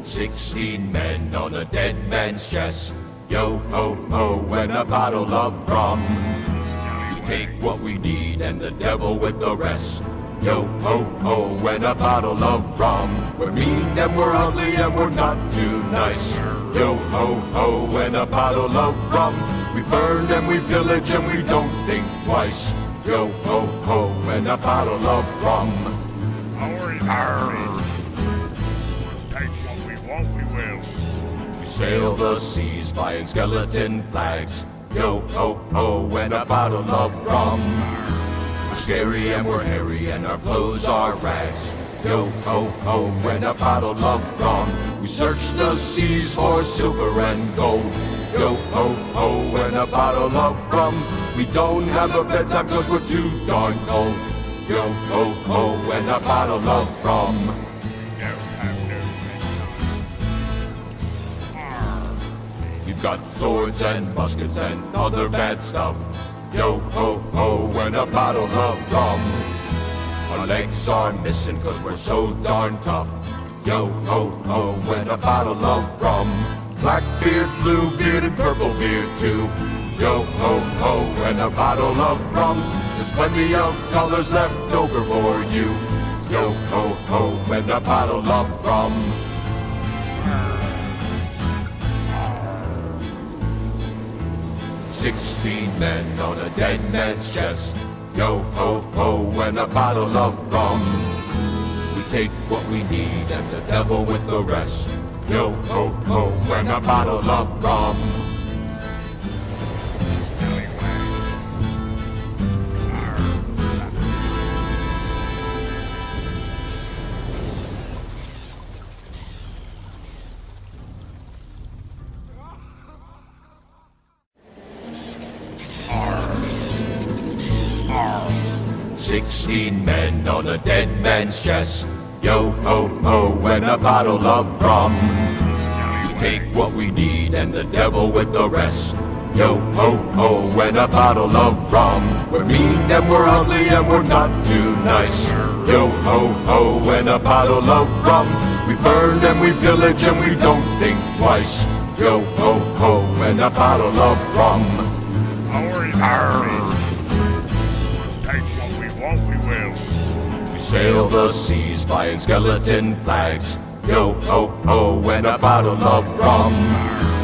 16 men on a dead man's chest. Yo ho ho, and a bottle of rum. We take what we need and the devil with the rest. Yo ho ho, and a bottle of rum. We're mean and we're ugly and we're not too nice. Yo ho ho, and a bottle of rum. We burn and we pillage and we don't think twice. Yo ho ho, and a bottle of rum. Take what we want, we will. We sail the seas flying skeleton flags. Yo ho ho, and a bottle of rum. We're scary and we're hairy and our clothes are rags. Yo ho ho, and a bottle of rum. We search the seas for silver and gold. Yo ho ho, and a bottle of rum. We don't have a bedtime cause we're too darn old. Yo ho ho, and a bottle of rum. We've got swords and muskets and other bad stuff. Yo ho ho, and a bottle of rum. Our legs are missing cause we're so darn tough. Yo ho ho, and a bottle of rum. Blackbeard, Bluebeard, and Purplebeard too. Yo ho ho, and a bottle of rum. There's plenty of colors left over for you. Yo ho ho, and a bottle of rum. 16 men on a dead man's chest. Yo ho ho, and a bottle of rum. We take what we need and the devil with the rest. Yo ho ho, and a bottle of rum. Arr. 16 men on a dead man's chest. Yo ho ho, and a bottle of rum. We take what we need and the devil with the rest. Yo ho ho, and a bottle of rum. We're mean and we're ugly and we're not too nice. Yo ho ho, and a bottle of rum. We burn and we pillage and we don't think twice. Yo ho ho, and a bottle of rum. Take what we want, we will. We sail the seas flying skeleton flags. Yo ho ho, and a bottle of rum.